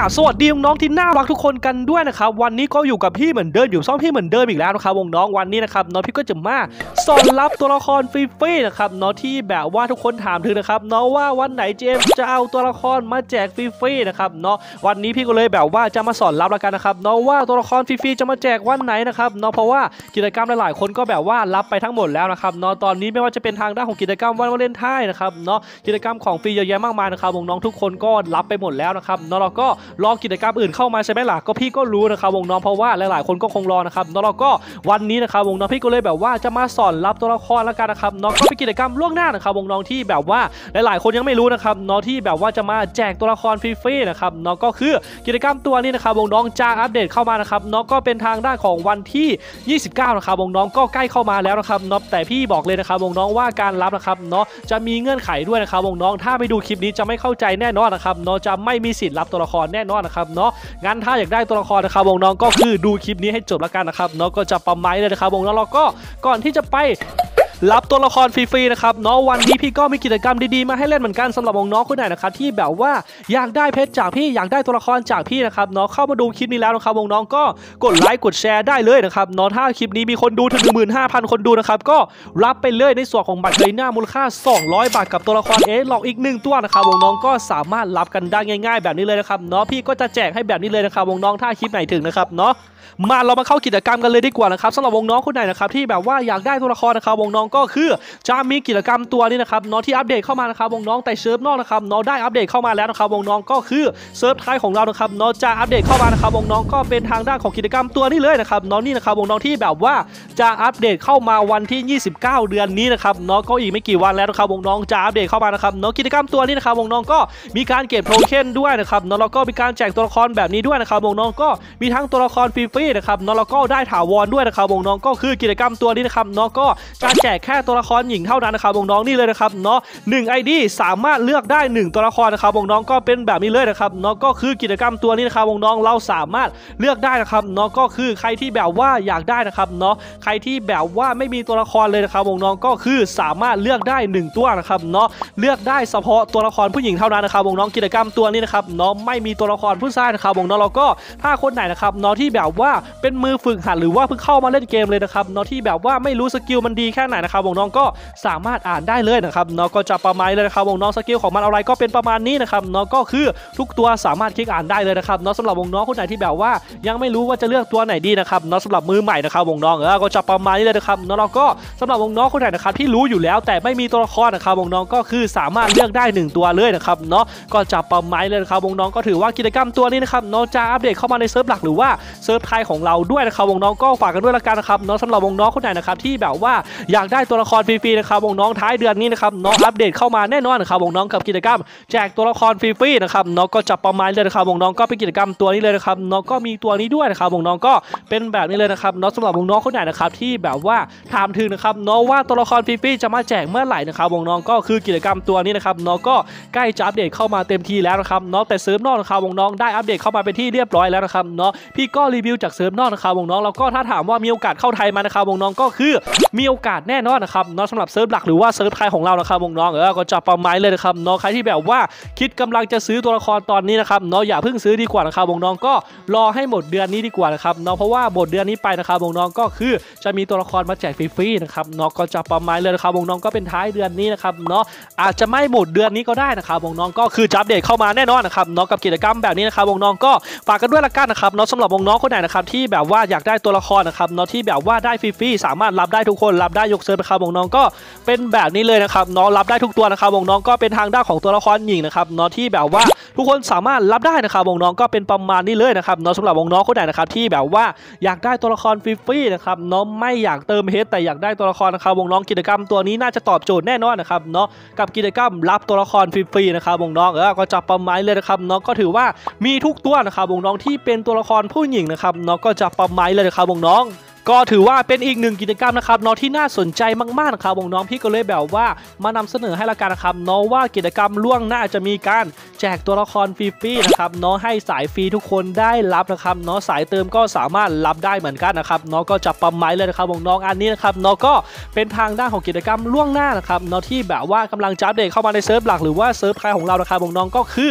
กับสวัสดีน้องที่น่ารักทุกคนกันด้วยนะครับวันนี้ก็อยู่กับพี่เหมือนเดิมอยู่ช่องพี่เหมือนเดิมอีกแล้วนะครับน้องวันนี้นะครับน้องพี่ก็จะมาสอนรับตัวละครฟรีๆนะครับน้องที่แบบว่าทุกคนถามถึงนะครับน้องว่าวันไหนเจมจะเอาตัวละครมาแจกฟรีๆนะครับน้องวันนี้พี่ก็เลยแบบว่าจะมาสอนรับแล้วกันนะครับน้องว่าตัวละครฟรีๆจะมาแจกวันไหนนะครับน้องเพราะว่ากิจกรรมหลายๆคนก็แบบว่ารับไปทั้งหมดแล้วนะครับน้องตอนนี้ไม่ว่าจะเป็นทางด้านของกิจกรรมวันวาเลนไทน์นะครับเนาะกิจกรรมของฟรีเยอะแยะมากมายนะครับน้องทุกคนก็รับไปหมดแล้วนะครับเนาะเราก็รอกิจกรรมอื่นเข้ามาใช่ไหมล่ะก็พี่ก็รู้นะครับน้องเพราะว่าหลายๆคนก็คงรอนะครับเนาะเราก็วันนี้นะครับน้องพี่ก็เลยแบบว่าจะมาสอนรับตัวละครแล้วกันนะครับน้องก็เป็นกิจกรรมล่วงหน้านะครับน้องที่แบบว่าหลายๆคนยังไม่รู้นะครับน้องที่แบบว่าจะมาแจกตัวละครฟรีๆนะครับน้องก็คือกิจกรรมตัวนี้นะครับน้องจะอัปเดตเข้ามานะครับน้องก็เป็นทางด้านของวันที่29นะครับน้องก็ใกล้เข้ามาแล้วนะครับน้องแต่พี่บอกเลยนะครับน้องว่าการรับนะครับเนาะจะมีเงื่อนไขด้วยนะครับน้องถ้าไม่ดูคลิปนี้จะไม่เข้าใจแน่นอนนะครับน้องจะไม่มีสิทธิ์รับตัวละครแน่นอนนะครับเนาะงั้นถ้าอยากได้ตัวละครนะครับน้องก็คือดูคลิปนี้ให้จบแล้วกันนะครับน้องก็จะประมาณเลยนะครับน้องแล้วก็ก่อนที่จะไปรับตัวละครฟรีๆนะครับเนาะวันนี้พี่ก็มีกิจกรรมดีๆมาให้เล่นเหมือนกันสำหรับน้องๆคนไหนนะครับที่แบบว่าอยากได้เพชรจากพี่อยากได้ตัวละครจากพี่นะครับเนาะเข้ามาดูคลิปนี้แล้วนะครับน้องๆก็กดไลค์กดแชร์ได้เลยนะครับเนาะถ้าคลิปนี้มีคนดูถึง 15,000 คนดูนะครับก็รับไปเลยในส่วนของบัตรเกรน่ามูลค่า200 บาทกับตัวละครหลอกอีก1ตัวนะครับน้องๆก็สามารถรับกันได้ง่ายๆแบบนี้เลยนะครับเนาะพี่ก็จะแจกให้แบบนี้เลยนะครับน้องๆถ้าคลิปไหนถึงนะครับเนาะมาเรามาเข้ากิจกรรมกันเลยดีกว่านะครับสำหรับน้องๆคนไหนนะครับที่แบบว่าอยากได้ตัวละครนะครับน้องๆก็คือจะมีกิจกรรมตัวนี้นะครับน้องที่อัปเดตเข้ามานะครับน้องๆแต่เซิร์ฟนอกนะครับน้องได้อัปเดตเข้ามาแล้วนะครับน้องๆก็คือเซิร์ฟไทยของเรานะครับน้องจะอัปเดตเข้ามานะครับน้องๆก็เป็นทางด้านของกิจกรรมตัวนี้เลยนะครับน้องนี่นะครับน้องๆที่แบบว่าจะอัปเดตเข้ามาวันที่29เดือนนี้นะครับน้องก็อีกไม่กี่วันแล้วนะครับน้องๆจะอัปเดตเข้ามานะครับน้องกิจกรรมตัวนี้นะครับน้องๆก็มีการเก็บโทเค็นด้วยนะครับน้องแล้วก็มีการแจกตัวละครแบบนี้ด้วยนะครับน้องๆก็มีทั้งตัวละครฟรีๆนะครับน้องแล้วก็ได้ถาวรด้วยนะครับน้องๆก็คือกิจกรรมตัวนี้นะครับน้องก็จะแจกแค่ตัวละครหญิงเท่านั้นนะครับน้องๆนี่เลยนะครับเนาะ1 ID สามารถเลือกได้1ตัวละครนะครับน้องๆก็เป็นแบบนี้เลยนะครับเนาะก็คือกิจกรรมตัวนี้นะครับน้องๆเราสามารถเลือกได้นะครับเนาะก็คือใครที่แบบว่าอยากได้นะครับเนาะใครที่แบบว่าไม่มีตัวละครเลยนะครับน้องๆก็คือสามารถเลือกได้1ตัวนะครับเนาะเลือกได้เฉพาะตัวละครผู้หญิงเท่านั้นนะครับน้องๆกิจกรรมตัวนี้นะครับเนาะไม่มีตัวละครผู้ชายนะครับน้องๆเราก็ถ้าคนไหนนะครับเนาะที่แบบว่าเป็นมือฝึกหัดหรือว่าเพิ่งเข้ามาเล่นเกมเลยนะครับเนาะที่แบบว่าไม่รู้สกิลมันดีแค่ไหนนะครับน้องๆก็สามารถอ่านได้เลยนะครับเนาะก็จะประมาณเลยนะครับน้องๆสกิลของมันอะไรก็เป็นประมาณนี้นะครับเนาะก็คือทุกตัวสามารถคลิกอ่านได้เลยนะครับเนาะสำหรับน้องๆคนไหนที่แบบว่ายังไม่รู้ว่าจะเลือกตัวไหนดีนะครับเนาะสำหรับมือใหม่นะครับน้องๆก็จะประมาณนี้เลยนะครับเนาะเราก็สำหรับน้องๆคนไหนนะครับที่รู้อยู่แล้วแต่ไม่มีตัวละครนะครับน้องๆก็คือสามารถเลือกได้1ตัวเลยนะครับเนาะก็จะประมาณเลยนะครับน้องๆก็ถือว่ากิจกรรมตัวนี้นะครับน้องจะอัปเดตเข้ามาในเซิร์ฟหลักหรือว่าเซิร์ฟไทยของเราด้วยนะครับน้องๆก็ฝากกันด้วยละกันนะครับเนาะสำหรับน้องๆคนไหนนะครับที่แบบว่าอยากได้ตัวละครฟรีๆนะครับน้องๆท้ายเดือนนี้นะครับน้องอัปเดตเข้ามาแน่นอนนะครับน้องๆกับกิจกรรมแจกตัวละครฟรีๆนะครับน้องก็จะประมาณเลยนะครับน้องๆก็เป็นกิจกรรมตัวนี้เลยนะครับน้องก็มีตัวนี้ด้วยนะครับน้องๆก็เป็นแบบนี้เลยนะครับน้องสำหรับน้องๆคนไหนนะครับที่แบบว่าถามถึงนะครับน้องว่าตัวละครฟรีๆจะมาแจกเมื่อไหร่นะครับน้องๆก็คือกิจกรรมตัวนี้นะครับน้องก็ใกล้จะอัปเดตเข้ามาเต็มทีแล้วนะครับน้องแต่เซิร์ฟนอกนะครับน้องๆได้อัปเดตเข้ามาเป็นที่เรียบร้อยแล้วนะครับเนาะพี่ก็รีวิวจากเซิร์ฟนอกนะครับน้องๆแล้วก็ถ้าถามว่ามีโอกาสเข้าไทยมานะครับน้องๆก็คือมีโอกาสแน่นอนนะครับเนาะสำหรับเซิร์ฟหลักหรือว่าเซิร์ฟไทยของเรานะครับน้องๆก็จะประมาณเลยนะครับน้องใครที่แบบว่าคิดกำลังจะซื้อตัวละครตอนนี้นะครับน้องอย่าเพิ่งซื้อดีกว่านะครับน้องๆก็รอให้หมดเดือนนี้ดีกว่านะครับน้องเพราะว่าหมดเดือนนี้ไปนะครับน้องๆก็คือจะมีตัวละครมาแจกฟรีๆนะครับน้องก็จะประมาณเลยนะครับน้องๆก็เป็นท้ายเดือนนี้นะครับเนาะอาจจะไม่หมดเดือนนี้ก็ได้นะครับน้องๆก็คือจะอัปเดตเข้ามาแน่นอนนะครับน้องกับกิจกรรมแบบนี้นะครับน้องๆก็ฝากกันด้วยละกันนะครับน้องสำหรับน้องๆคนไหนนะครับที่แบบว่าอยากได้ตัวละครนะครับน้องที่แบบว่าได้ฟรีๆสามารถรับได้ทุกคนรับได้ยกเซิร์ฟนะครับน้องๆก็เป็นแบบนี้เลยนะครับน้องรับได้ทุกตัวนะครับน้องๆก็เป็นทางด้านของตัวละครหญิงนะครับน้องที่แบบว่าทุกคนสามารถรับได้นะครับน้องๆก็เป็นประมาณนี้เลยนะครับน้องสำหรับน้องๆคนไหนนะครับที่แบบว่าอยากได้ตัวละครฟรีๆนะครับน้องไม่อยากเติมเฮดแต่อยากได้ตัวละครนะครับน้องๆกิจกรรมตัวนี้น่าจะตอบโจทย์แน่นอนนะครับเนาะกับกิจกรรมรับตัวละครฟรีๆนะครับน้องๆก็จะประมาณเลยนะครับน้องก็ถือว่ามีทุกตัวนะครับน้องๆที่เป็นตัวละครผู้หญิงนะครับน้องก็จะประมาณเลยนะครับน้องก็ถือว่าเป็นอีกหนึ่งกิจกรรมนะครับน้องที่น่าสนใจมากๆนะครับน้องพี่ก็เลยแบบว่ามานำเสนอให้ละกันนะครับน้องว่ากิจกรรมล่วงหน้าจะมีการแจกตัวละครฟรีๆนะครับน้องให้สายฟรีทุกคนได้รับนะครับน้องสายเติมก็สามารถรับได้เหมือนกันนะครับน้องก็จะประมาณเลยนะครับน้องอันนี้นะครับน้องก็เป็นทางด้านของกิจกรรมล่วงหน้านะครับน้องที่แบบว่ากำลังจะอัปเดตเข้ามาในเซิร์ฟหลักหรือว่าเซิร์ฟไทยของเรานะครับน้องก็คือ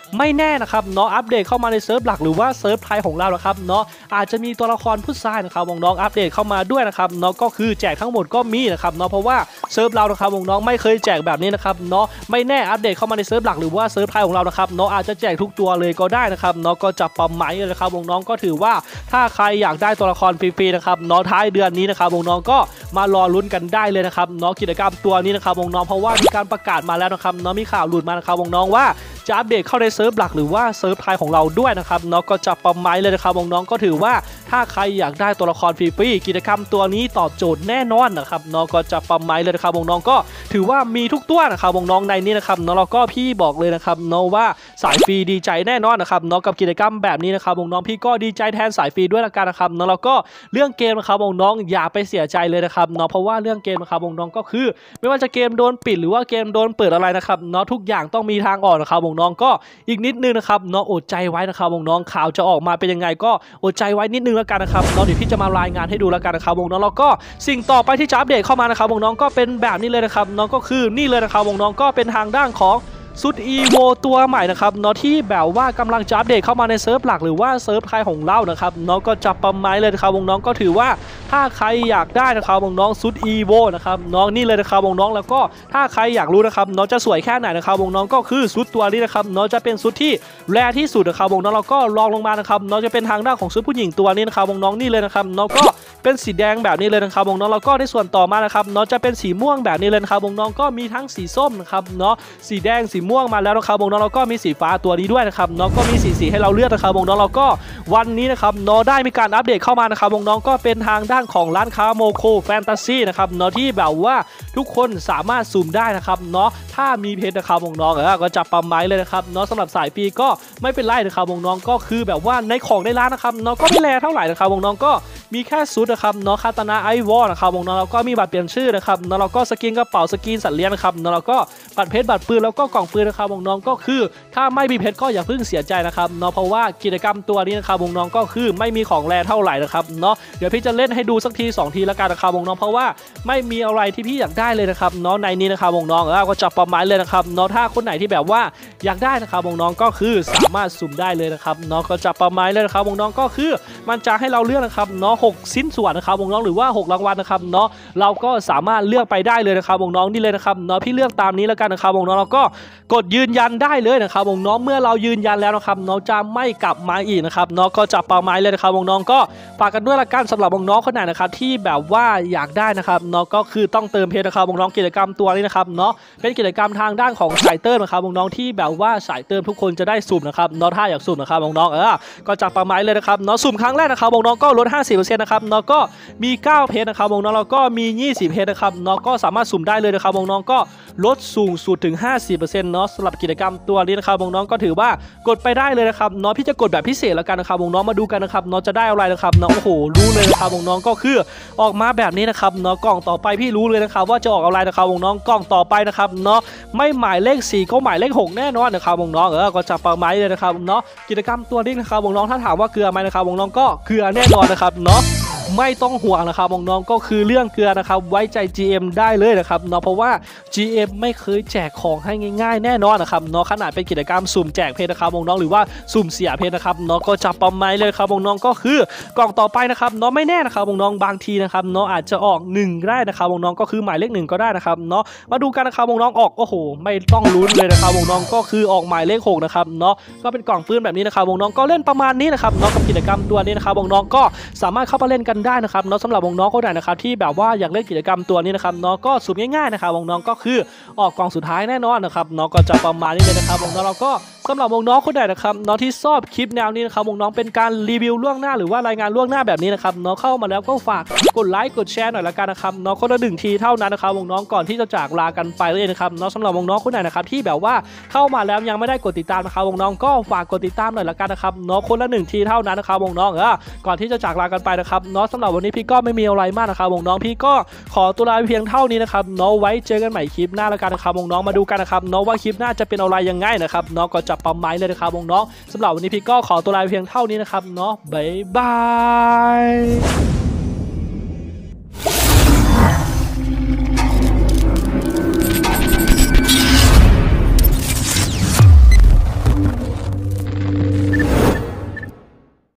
ไม่แน่นะครับเนาะอัปเดตเข้ามาในเซิร์ฟหลักหรือว่าเซิร์ฟไทยของเรานะครับเนาะอาจจะมีตัวละครผู้ชายนะครับน้องอัปเดตเข้ามาด้วยนะครับเนาะก็คือแจกทั้งหมดก็มีนะครับเนาะเพราะว่าเซิร์ฟเรานะครับน้องไม่เคยแจกแบบนี้นะครับเนาะไม่แน่อัปเดตเข้ามาในเซิร์ฟหลักหรือว่าเซิร์ฟไทยของเรานะครับเนาะอาจจะแจกทุกตัวเลยก็ได้นะครับเนาะก็จับประมาณเลยนะครับน้องก็ถือว่าถ้าใครอยากได้ตัวละครฟรีๆนะครับเนาะท้ายเดือนนี้นะครับน้องก็มารอลุ้นกันได้เลยนะครับเนาะกิจกรรมตัวนี้นะครับน้องเพราะว่ามีการประกาศมาแล้วนะครับเนาะมีข่าวหลุดมานะครับน้องว่าจะอัปเดตเข้าในเซิร์ฟหลักหรือว่าเซิร์ฟไทยของเราด้วยนะครับเนาะก็จับประมาณเลยนะครับน้องก็ถือว่าถ้าใครอยากได้ตัวละครฟรีๆกิจกรรมตัวนี้ตอบโจทย์แน่นอนนะครับเนาะก็จับประมาณเลยนะครับน้องก็ถือว่ามีทุกตัวนะครับน้องในนี้นะครับเนาะเราก็พี่บอกเลยนะครับเนาะว่าสายฟรีดีใจแน่นอนนะครับเนาะกับกิจกรรมแบบนี้นะครับน้องพี่ก็ดีใจแทนสายฟรีด้วยละกันนะครับเนาะแล้วก็เรื่องเกมนะครับน้องอย่าไปเสียใจเลยนะครับเนาะเพราะว่าเรื่องเกมนะครับน้องก็คือไม่ว่าจะเกมโดนปิดหรือว่าเกมโดนเปิดอะไรนะครับเนาะทุกอย่างต้องมีทางออกนะครับน้องก็อีกนิดนึงนะครับเนาะอดใจไว้นะครับน้องข่าวจะออกมาเป็นยังไงก็อดใจไว้นิดนึงแล้วกันนะครับเนาะเดี๋ยวพี่จะมารายงานให้ดูแล้วกันนะครับน้องแล้วก็สิ่งต่อไปที่จะอัปเดตเข้ามานะครับน้องก็เป็นแบบนี้เลยนะครับน้องก็คือนี่เลยนะครับน้องก็เป็นทางด้านของซุดอีโวตัวใหม่นะครับเนาะที่แบบว่ากำลังจะอัปเดตเข้ามาในเซิร์ฟหลักหรือว่าเซิร์ฟไทยของเรานะครับเนาะก็จับประมาณเลยนะครับน้องก็ถือว่าถ้าใครอยากได้นะครับน้องซุดอีโวนะครับน้องนี่เลยนะครับน้องแล้วก็ถ้าใครอยากรู้นะครับน้องจะสวยแค่ไหนนะครับน้องก็คือซุดตัวนี้นะครับน้องจะเป็นซุดที่แรที่สุดนะครับน้องแล้วก็ลองลงมานะครับน้องจะเป็นทางด้านของซุดผู้หญิงตัวนี้นะครับน้องนี่เลยนะครับน้องก็เป็นสีแดงแบบนี้เลยนะครับน้องแล้วก็ในส่วนต่อมานะครับน้องจะเป็นสีม่วงแบบนี้เลยนะครับน้องก็มีทั้งสีส้มนะครับเนาะสีแดงสีม่วงมาแล้วนะครับน้องแล้วก็มีสีฟ้าตัวนี้ด้วยนะครับน้องก็มีสีให้เราเลือกนะครับน้องแล้วก็วันนี้นะครับน้องได้มีการอัปเดตเข้ามานะครับน้องก็เป็นทางด้านของร้านค้าโมโคแฟนตาซีนะครับเนาะที่แบบว่าทุกคนสามารถซูมได้นะครับเนาะถ้ามีเพชรนะครับน้องก็จับปั๊มไม้เลยนะครับเนาะสำหรับสายฟรีก็ไม่เป็นไรนะครับน้องก็คือแบบว่าในของในร้านนะครับน้องก็ไม่แรงเท่าไหร่นะครับน้องก็มีแค่ซุดนะครับเนาะคาตานาไอวอลนะครับน้องแล้วก็มีบัตรเปลี่ยนชื่อนะครับเนาะแล้วก็สกินกระเป๋าสกินสัตว์เลี้ยงนะครับเนาะแล้วก็บัตรเพชรบัตรปืนแล้วก็กล่องปืนนะครับน้องก็คือถ้าไม่มีเพชรก็อย่าเพิ่งเสียใจนะครับเนาะเพราะว่ากิจกรรมตัวนี้นะครับน้องก็คือไม่มีของแรงเท่าไหร่นะครับเนาะเดี๋ยวพี่จะเล่นให้ดูสักที2ทีละกันนะครับน้องเพราะว่าไม่มีอะไรที่พี่อยากได้เลยนะครับเนาะในนี้นะครับน้องก็จับประมาณเลยนะครับเนาะถ้าคนไหนที่แบบว่าอยากได้นะครับน้องก็คือสามารถสุ่มได้เลยนะครับเนาะก็จับประมาณเลยนะครับน้องก็คือมันจะให้เราเลือกนะครับเนาะ6ชิ้นส่วนนะครับน้องหรือว่า6รางวัลนะครับเนาะเราก็สามารถเลือกไปได้เลยนะครับน้องนี่เลยนะครับเนาะพี่เลือกตามนี้แล้วกันนะครับน้องแล้วก็กดยืนยันได้เลยนะครับน้องเมื่อเรายืนยันแล้วนะครับน้องจะไม่กลับมาอีกนะครับน้องก็จับประมาณเลยนะครับน้องก็ฝากกันด้วยละกันสำหรับน้องคนไหนนะครับที่แบบว่าอยากได้นะครับน้องก็คือต้องเติมเพชรนะครับน้องกิจกรรมตัวนี้นะครับเนาะเป็นกิจกรรมทางด้านของสายเติมนะครับน้องที่แบบว่าสายเติมทุกคนจะได้สุ่มนะครับน้องถ้าอยากสุ่มนะครับน้องก็จับประมาณเลยนะครับน้องสุ่มครั้งแรกนะครับน้องก็ลด 50% นะครับน้องก็มี9เพชรนะครับน้องแล้วก็มี20เพชรนะครับน้องก็สามารถสุ่มได้เลยนะครับน้องก็ลดสูงสุดถึง 50% เนาะสำหรับกิจกรรมตัวนี้นะครับน้องก็ถือว่ากดไปได้เลยนะครับน้องพี่จะกดแบบพิเศษแล้วกันนะครับน้องมาดูกันนะครับน้องจะได้อะไรนะครับน้องโอ้โหรู้เลยนะครับน้องก็คือออกมาแบบนี้นะครับน้องกล่องต่อไปพี่รู้เลยนะครับว่าจะออกอะไรนะครับน้องกล่องต่อไปนะครับเนาะไม่หมายเลข4ก็หมายเลข6แน่นอนนะครับน้องก็จะประมาณเลยนะครับเนาะกิจกรรมตัวนี้นะครับน้องถ้าถามว่าเกลือไหมนะครับน้องก็เกลือแน่นอนนะครับเนาะไม่ต้องห่วงนะครับน้องก็คือเรื่องเกลือนะครับไว้ใจ GM ได้เลยนะครับเนาะเพราะว่า GM ไม่เคยแจกของให้ง่ายๆแน่นอนนะครับเนาะขนาดเป็นกิจกรรมสุ่มแจกเพชรนะครับน้องหรือว่าสุ่มเสียเพชรนะครับเนาะก็จับประมาณเลยครับน้องก็คือกล่องต่อไปนะครับเนาะไม่แน่นะครับน้องบางทีนะครับเนาะอาจจะออก1ได้นะครับน้องก็คือหมายเลข1ก็ได้นะครับเนาะมาดูกันนะครับน้องออกโอ้โหไม่ต้องลุ้นเลยนะครับน้องก็คือออกหมายเลข6นะครับเนาะก็เป็นกล่องปืนแบบนี้นะครับน้องก็เล่นประมาณนี้นะครับเนาะกับกิจกรรมตัวนี้นะครับน้องก็สามารถเข้ามาเล่นกันได้นะครับเนาะสำหรับน้องๆคนไหนนะครับที่แบบว่าอยากเล่นกิจกรรมตัวนี้นะครับน้องก็สุ่มง่ายๆนะครับน้องก็คือออกกล่องสุดท้ายแน่นอนนะครับน้องก็จะประมาณนี้เลยนะครับน้องเราก็สำหรับน้องๆคนไหนนะครับน้องที่ชอบคลิปแนวนี้นะครับน้องๆเป็นการรีวิวล่วงหน้าหรือว่ารายงานล่วงหน้าแบบนี้นะครับน้องเข้ามาแล้วก็ฝากกดไลค์กดแชร์หน่อยละกันนะครับน้องคนละ1 ทีเท่านั้นนะครับน้องๆก่อนที่จะจากลากันไปเลยนะครับน้องสำหรับน้องๆคนไหนนะครับที่แบบว่าเข้ามาแล้วยังไม่ได้กดติดตามนะครับน้องๆก็ฝากกดติดตามหน่อยละกันนะครับน้องคนละ1 ทีเท่านั้นนะครับน้องๆก่อนที่จะจากลากันไปนะครับน้องสำหรับวันนี้พี่ก็ไม่มีอะไรมากนะครับน้องๆพี่ก็ขอตัวลาเพียงเท่านี้นะครับน้องไว้เจอกันใหม่คลิปหน้าละกันนะครับน้องๆมาดูกันนะครับน้องว่าคลิปหน้าจะเป็นอะไรยังไงนะครับน้องก็จับปั๊มไม้เลยนะครับน้องๆสำหรับวันนี้พี่ก็ขอตัวลาเพียงเท่านี้นะครับเนาะบ๊ายบาย